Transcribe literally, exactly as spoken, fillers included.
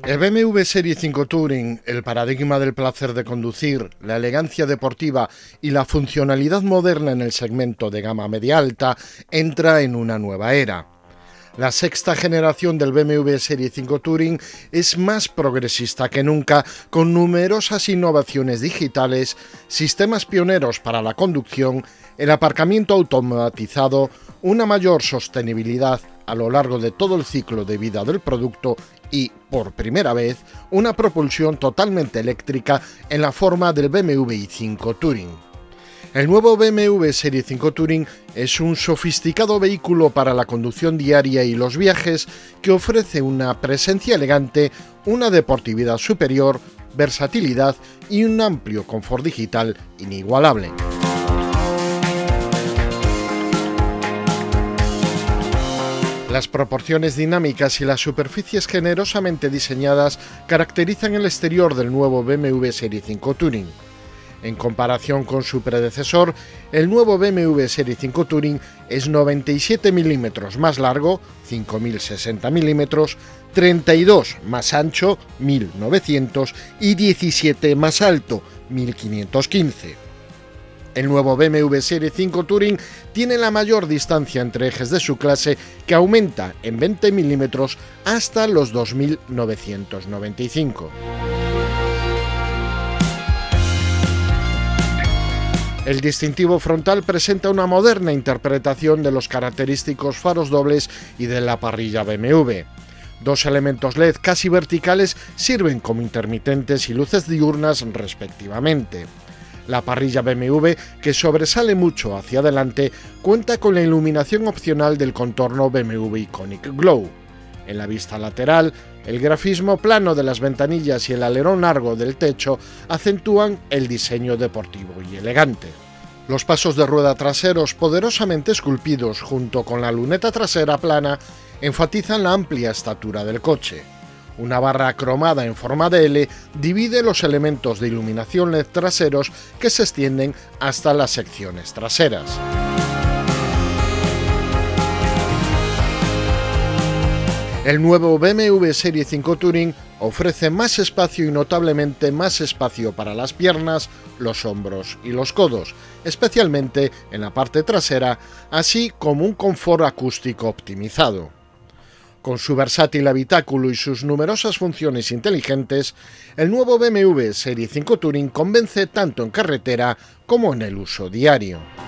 El B M W Serie cinco Touring, el paradigma del placer de conducir, la elegancia deportiva y la funcionalidad moderna en el segmento de gama media alta, entra en una nueva era. La sexta generación del B M W Serie cinco Touring es más progresista que nunca, con numerosas innovaciones digitales, sistemas pioneros para la conducción, el aparcamiento automatizado, una mayor sostenibilidad a lo largo de todo el ciclo de vida del producto y, por primera vez, una propulsión totalmente eléctrica en la forma del B M W i cinco Touring. El nuevo B M W Serie cinco Touring es un sofisticado vehículo para la conducción diaria y los viajes que ofrece una presencia elegante, una deportividad superior, versatilidad y un amplio confort digital inigualable. Las proporciones dinámicas y las superficies generosamente diseñadas caracterizan el exterior del nuevo B M W Serie cinco Touring. En comparación con su predecesor, el nuevo B M W Serie cinco Touring es noventa y siete milímetros más largo, cinco mil sesenta milímetros, treinta y dos más ancho, mil novecientos, y diecisiete más alto, mil quinientos quince. El nuevo B M W Serie cinco Touring tiene la mayor distancia entre ejes de su clase, que aumenta en veinte milímetros hasta los dos mil novecientos noventa y cinco. El distintivo frontal presenta una moderna interpretación de los característicos faros dobles y de la parrilla B M W. Dos elementos L E D casi verticales sirven como intermitentes y luces diurnas respectivamente. La parrilla B M W, que sobresale mucho hacia adelante, cuenta con la iluminación opcional del contorno B M W Iconic Glow. En la vista lateral, el grafismo plano de las ventanillas y el alerón largo del techo acentúan el diseño deportivo y elegante. Los pasos de rueda traseros poderosamente esculpidos junto con la luneta trasera plana enfatizan la amplia estatura del coche. Una barra cromada en forma de L divide los elementos de iluminación L E D traseros que se extienden hasta las secciones traseras. El nuevo B M W Serie cinco Touring ofrece más espacio y notablemente más espacio para las piernas, los hombros y los codos, especialmente en la parte trasera, así como un confort acústico optimizado. Con su versátil habitáculo y sus numerosas funciones inteligentes, el nuevo B M W Serie cinco Touring convence tanto en carretera como en el uso diario.